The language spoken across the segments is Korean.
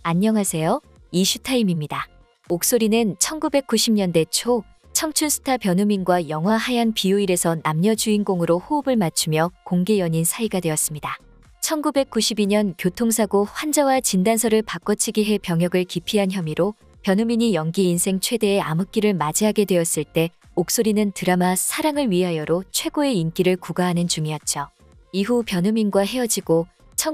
안녕하세요. 이슈타임입니다. 옥소리는 1990년대 초 청춘 스타 변우민과 영화 하얀 비요일에서 남녀 주인공으로 호흡을 맞추며 공개 연인 사이가 되었습니다. 1992년 교통사고 환자와 진단서를 바꿔치기 해 병역을 기피한 혐의로 변우민이 연기 인생 최대의 암흑기를 맞이하게 되었을 때 옥소리는 드라마 사랑을 위하여로 최고의 인기를 구가하는 중이었죠. 이후 변우민과 헤어지고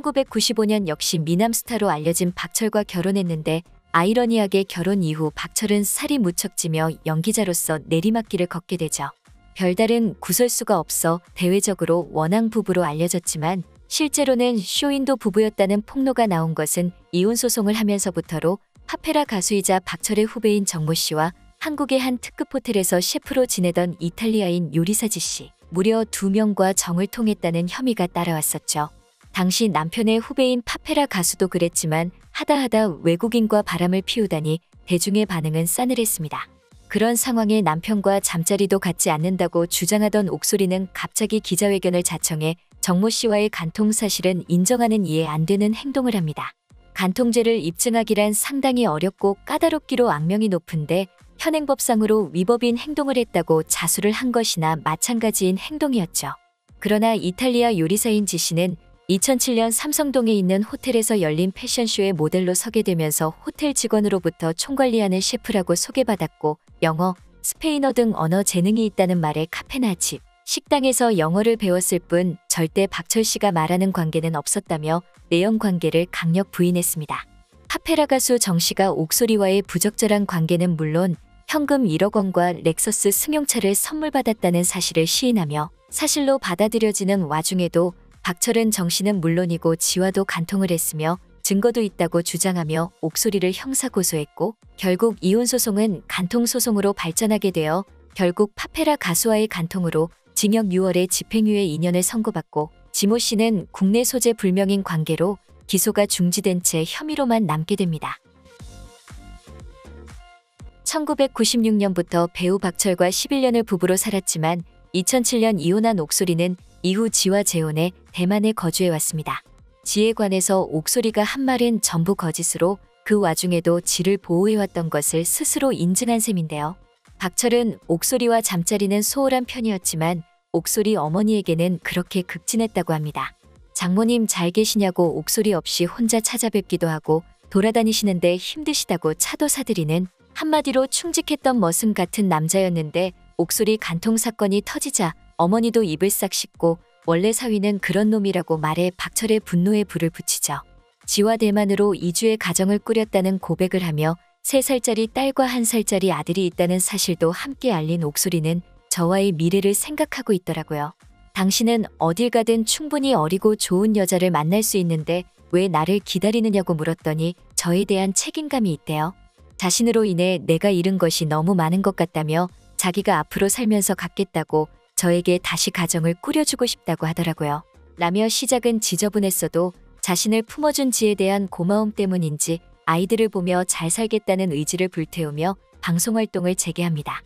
1995년 역시 미남 스타로 알려진 박철과 결혼했는데 아이러니하게 결혼 이후 박철은 살이 무척 찌며 연기자로서 내리막길을 걷게 되죠. 별다른 구설수가 없어 대외적으로 원앙 부부로 알려졌지만 실제로는 쇼윈도 부부였다는 폭로가 나온 것은 이혼 소송을 하면서부터로 파페라 가수이자 박철의 후배인 정모 씨와 한국의 한 특급 호텔에서 셰프로 지내던 이탈리아인 요리사지 씨 무려 2명과 정을 통했다는 혐의가 따라왔었죠. 당시 남편의 후배인 파페라 가수도 그랬지만 하다하다 외국인과 바람을 피우다니 대중의 반응은 싸늘했습니다. 그런 상황에 남편과 잠자리도 갖지 않는다고 주장하던 옥소리는 갑자기 기자회견을 자청해 정모 씨와의 간통 사실은 인정하는 이해 안 되는 행동을 합니다. 간통죄를 입증하기란 상당히 어렵고 까다롭기로 악명이 높은데 현행법상으로 위법인 행동을 했다고 자수를 한 것이나 마찬가지인 행동이었죠. 그러나 이탈리아 요리사인 지 씨는 2007년 삼성동에 있는 호텔에서 열린 패션쇼에 모델로 서게 되면서 호텔 직원으로부터 총관리하는 셰프라고 소개받았고 영어, 스페인어 등 언어 재능이 있다는 말에 카페나 집, 식당에서 영어를 배웠을 뿐 절대 박철 씨가 말하는 관계는 없었다며 내연 관계를 강력 부인했습니다. 파페라 가수 정 씨가 옥소리와의 부적절한 관계는 물론 현금 1억 원과 렉서스 승용차를 선물 받았다는 사실을 시인하며 사실로 받아들여지는 와중에도 박철은 정 씨는 물론이고 지와도 간통을 했으며 증거도 있다고 주장하며 옥소리를 형사고소했고 결국 이혼 소송은 간통 소송으로 발전하게 되어 결국 파페라 가수와의 간통으로 징역 6월에 집행유예 2년을 선고받고 지모 씨는 국내 소재 불명인 관계로 기소가 중지된 채 혐의로만 남게 됩니다. 1996년부터 배우 박철과 11년을 부부로 살았지만 2007년 이혼한 옥소리는 이후 지와 재혼해 대만에 거주해왔습니다. 지에 관해서 옥소리가 한 말은 전부 거짓으로 그 와중에도 지를 보호해왔던 것을 스스로 인증한 셈인데요. 박철은 옥소리와 잠자리는 소홀한 편이었지만 옥소리 어머니에게는 그렇게 극진했다고 합니다. 장모님 잘 계시냐고 옥소리 없이 혼자 찾아뵙기도 하고 돌아다니시는데 힘드시다고 차도 사드리는 한마디로 충직했던 머슴 같은 남자였는데 옥소리 간통 사건이 터지자 어머니도 입을 싹 씻고 원래 사위는 그런 놈이라고 말해 박철의 분노에 불을 붙이죠. 지와 대만으로 2주의 가정을 꾸렸다는 고백을 하며 3살짜리 딸과 1살짜리 아들이 있다는 사실도 함께 알린 옥소리는 저와의 미래를 생각하고 있더라고요. 당신은 어딜 가든 충분히 어리고 좋은 여자를 만날 수 있는데 왜 나를 기다리느냐고 물었더니 저에 대한 책임감이 있대요. 자신으로 인해 내가 잃은 것이 너무 많은 것 같다며 자기가 앞으로 살면서 갖겠다고 저에게 다시 가정을 꾸려주고 싶다고 하더라고요. 라며 시작은 지저분했어도 자신을 품어준 지에 대한 고마움 때문인지 아이들을 보며 잘 살겠다는 의지를 불태우며 방송활동을 재개합니다.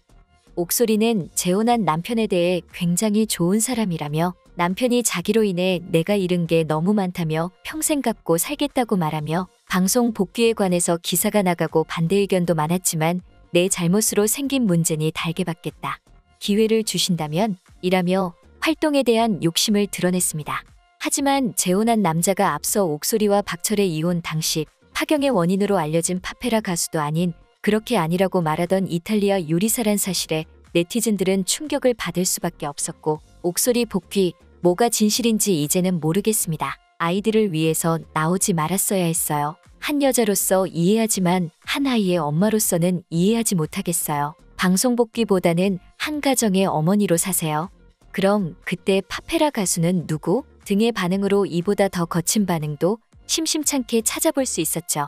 옥소리는 재혼한 남편에 대해 굉장히 좋은 사람이라며 남편이 자기로 인해 내가 잃은 게 너무 많다며 평생 갖고 살겠다고 말하며 방송 복귀에 관해서 기사가 나가고 반대 의견도 많았지만 내 잘못으로 생긴 문제니 달게 받겠다. 기회를 주신다면 이라며 활동에 대한 욕심을 드러냈습니다. 하지만 재혼한 남자가 앞서 옥소리와 박철의 이혼 당시 파경의 원인으로 알려진 파페라 가수도 아닌 그렇게 아니라고 말하던 이탈리아 요리사란 사실에 네티즌들은 충격을 받을 수밖에 없었고 옥소리 복귀, 뭐가 진실인지 이제는 모르겠습니다. 아이들을 위해서 나오지 말았어야 했어요. 한 여자로서 이해하지만 한 아이의 엄마로서는 이해하지 못하겠어요. 방송 복귀보다는 한 가정의 어머니로 사세요. 그럼 그때 파페라 가수는 누구? 등의 반응으로 이보다 더 거친 반응도 심심찮게 찾아볼 수 있었죠.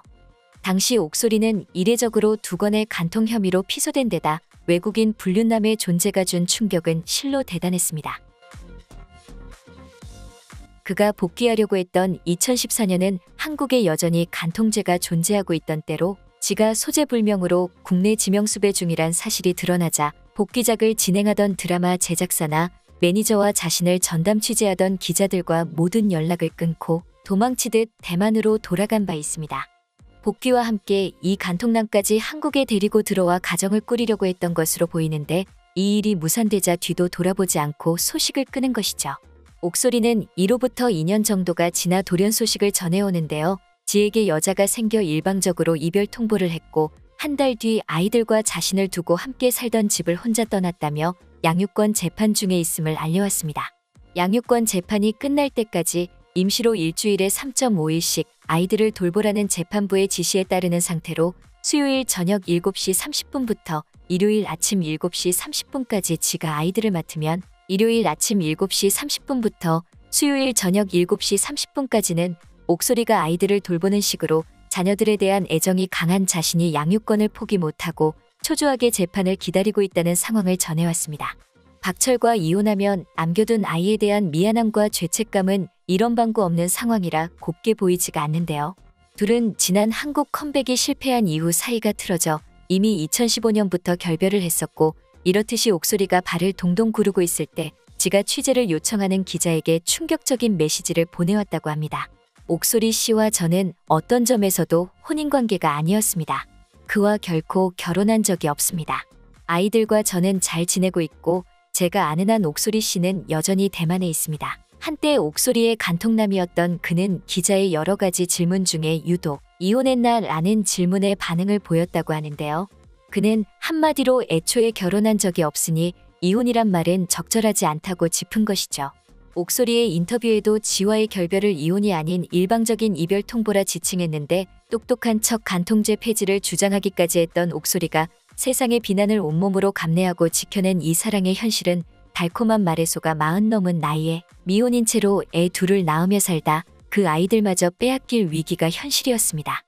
당시 옥소리는 이례적으로 2건의 간통 혐의로 피소된 데다 외국인 불륜남의 존재가 준 충격은 실로 대단했습니다. 그가 복귀하려고 했던 2014년은 한국에 여전히 간통죄가 존재하고 있던 때로 지가 소재불명으로 국내 지명수배 중이란 사실이 드러나자 복귀작을 진행하던 드라마 제작사나 매니저와 자신을 전담 취재하던 기자들과 모든 연락을 끊고 도망치듯 대만으로 돌아간 바 있습니다. 복귀와 함께 이 간통남까지 한국에 데리고 들어와 가정을 꾸리려고 했던 것으로 보이는데 이 일이 무산되자 뒤도 돌아보지 않고 소식을 끄는 것이죠. 옥소리는 이로부터 2년 정도가 지나 돌연 소식을 전해오는데요. 지에게 여자가 생겨 일방적으로 이별 통보를 했고 한 달 뒤 아이들과 자신을 두고 함께 살던 집을 혼자 떠났다며 양육권 재판 중에 있음을 알려왔습니다. 양육권 재판이 끝날 때까지 임시로 일주일에 3.5일씩 아이들을 돌보라는 재판부의 지시에 따르는 상태로 수요일 저녁 7시 30분부터 일요일 아침 7시 30분까지 지가 아이들을 맡으면 일요일 아침 7시 30분부터 수요일 저녁 7시 30분까지는 옥소리가 아이들을 돌보는 식으로 자녀들에 대한 애정이 강한 자신이 양육권을 포기 못하고 초조하게 재판을 기다리고 있다는 상황을 전해왔습니다. 박철과 이혼하면 남겨둔 아이에 대한 미안함과 죄책감은 이런 방구 없는 상황이라 곱게 보이지가 않는데요. 둘은 지난 한국 컴백이 실패한 이후 사이가 틀어져 이미 2015년부터 결별을 했었고 이렇듯이 옥소리가 발을 동동 구르고 있을 때 지가 취재를 요청하는 기자에게 충격적인 메시지를 보내왔다고 합니다. 옥소리 씨와 저는 어떤 점에서도 혼인관계가 아니었습니다. 그와 결코 결혼한 적이 없습니다. 아이들과 저는 잘 지내고 있고 제가 아는 한 옥소리 씨는 여전히 대만에 있습니다. 한때 옥소리의 간통남이었던 그는 기자의 여러 가지 질문 중에 유독 이혼했나 라는 질문에 반응을 보였다고 하는데요. 그는 한마디로 애초에 결혼한 적이 없으니 이혼이란 말은 적절하지 않다고 짚은 것이죠. 옥소리의 인터뷰에도 지와의 결별을 이혼이 아닌 일방적인 이별 통보라 지칭했는데 똑똑한 척 간통죄 폐지를 주장하기까지 했던 옥소리가 세상의 비난을 온몸으로 감내하고 지켜낸 이 사랑의 현실은 달콤한 말의 소가 40 넘은 나이에 미혼인 채로 애 둘을 낳으며 살다 그 아이들마저 빼앗길 위기가 현실이었습니다.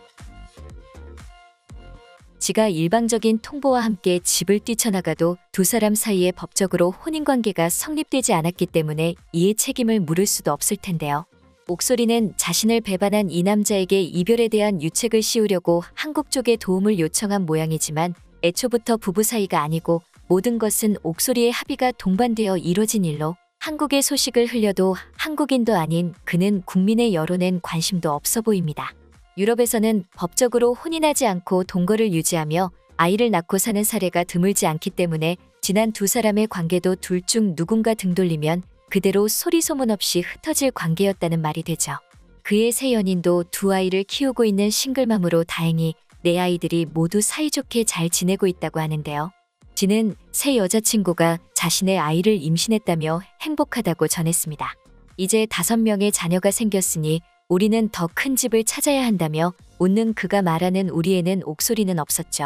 지가 일방적인 통보와 함께 집을 뛰쳐나가도 두 사람 사이에 법적으로 혼인관계가 성립되지 않았기 때문에 이에 책임을 물을 수도 없을 텐데요. 옥소리는 자신을 배반한 이 남자에게 이별에 대한 유책을 씌우려고 한국 쪽에 도움을 요청한 모양이지만 애초부터 부부 사이가 아니고 모든 것은 옥소리의 합의가 동반되어 이뤄진 일로 한국의 소식을 흘려도 한국인도 아닌 그는 국민의 여론엔 관심도 없어 보입니다. 유럽에서는 법적으로 혼인하지 않고 동거를 유지하며 아이를 낳고 사는 사례가 드물지 않기 때문에 지난 두 사람의 관계도 둘 중 누군가 등 돌리면 그대로 소리 소문 없이 흩어질 관계였다는 말이 되죠. 그의 새 연인도 두 아이를 키우고 있는 싱글맘으로 다행히 네 아이들이 모두 사이좋게 잘 지내고 있다고 하는데요. 지는 새 여자친구가 자신의 아이를 임신했다며 행복하다고 전했습니다. 이제 5명의 자녀가 생겼으니 우리는 더 큰 집을 찾아야 한다며 웃는 그가 말하는 우리에는 옥소리는 없었죠.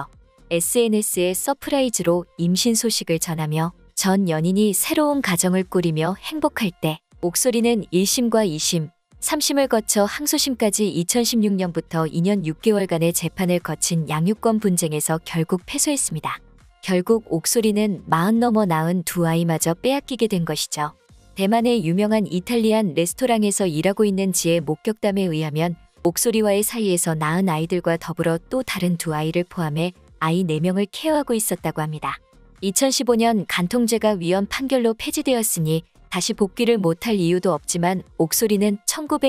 SNS에 서프라이즈로 임신 소식을 전하며 전 연인이 새로운 가정을 꾸리며 행복할 때 옥소리는 1심과 2심, 3심을 거쳐 항소심까지 2016년부터 2년 6개월간의 재판을 거친 양육권 분쟁에서 결국 패소했습니다. 결국 옥소리는 40 넘어 낳은 두 아이마저 빼앗기게 된 것이죠. 대만의 유명한 이탈리안 레스토랑에서 일하고 있는 지의 목격담에 의하면 옥소리와의 사이에서 낳은 아이들과 더불어 또 다른 두 아이를 포함해 아이 4명을 케어하고 있었다고 합니다. 2015년 간통죄가 위헌 판결로 폐지되었으니 다시 복귀를 못할 이유도 없지만 옥소리는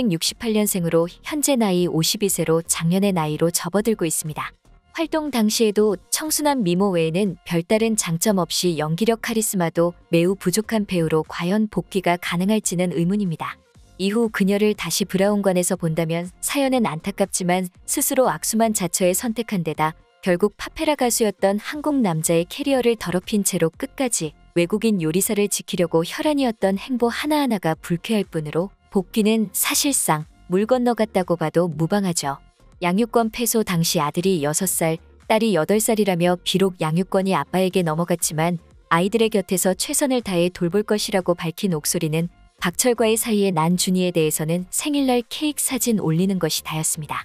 1968년생으로 현재 나이 52세로 작년의 나이로 접어들고 있습니다. 활동 당시에도 청순한 미모 외에는 별다른 장점 없이 연기력 카리스마도 매우 부족한 배우로 과연 복귀가 가능할지는 의문입니다. 이후 그녀를 다시 브라운관에서 본다면 사연은 안타깝지만 스스로 악수만 자처해 선택한 데다 결국 파페라 가수였던 한국 남자의 캐리어를 더럽힌 채로 끝까지 외국인 요리사를 지키려고 혈안이었던 행보 하나하나가 불쾌할 뿐으로 복귀는 사실상 물 건너갔다고 봐도 무방하죠. 양육권 패소 당시 아들이 6살, 딸이 8살이라며 비록 양육권이 아빠에게 넘어갔지만 아이들의 곁에서 최선을 다해 돌볼 것이라고 밝힌 옥소리는 박철과의 사이에 난 준이에 대해서는 생일날 케이크 사진 올리는 것이 다였습니다.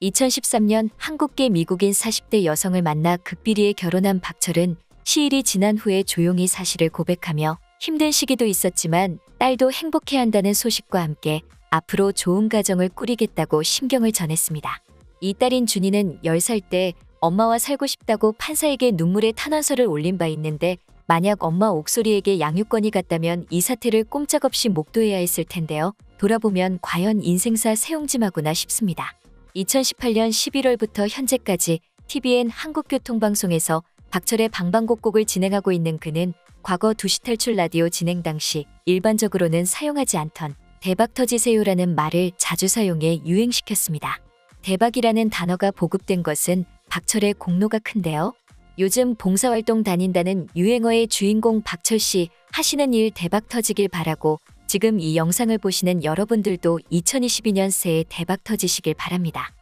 2013년 한국계 미국인 40대 여성을 만나 극비리에 결혼한 박철은 시일이 지난 후에 조용히 사실을 고백하며 힘든 시기도 있었지만 딸도 행복해한다는 소식과 함께 앞으로 좋은 가정을 꾸리겠다고 심경을 전했습니다. 이 딸인 준이는 10살 때 엄마와 살고 싶다고 판사에게 눈물의 탄원서를 올린 바 있는데 만약 엄마 옥소리에게 양육권이 갔다면 이 사태를 꼼짝없이 목도해야 했을 텐데요. 돌아보면 과연 인생사 새옹지마구나 싶습니다. 2018년 11월부터 현재까지 TVN 한국교통방송에서 박철의 방방곡곡을 진행하고 있는 그는 과거 2시 탈출 라디오 진행 당시 일반적으로는 사용하지 않던 대박 터지세요라는 말을 자주 사용해 유행시켰습니다. 대박이라는 단어가 보급된 것은 박철의 공로가 큰데요. 요즘 봉사활동 다닌다는 유행어의 주인공 박철 씨 하시는 일 대박 터지길 바라고 지금 이 영상을 보시는 여러분들도 2022년 새해 대박 터지시길 바랍니다.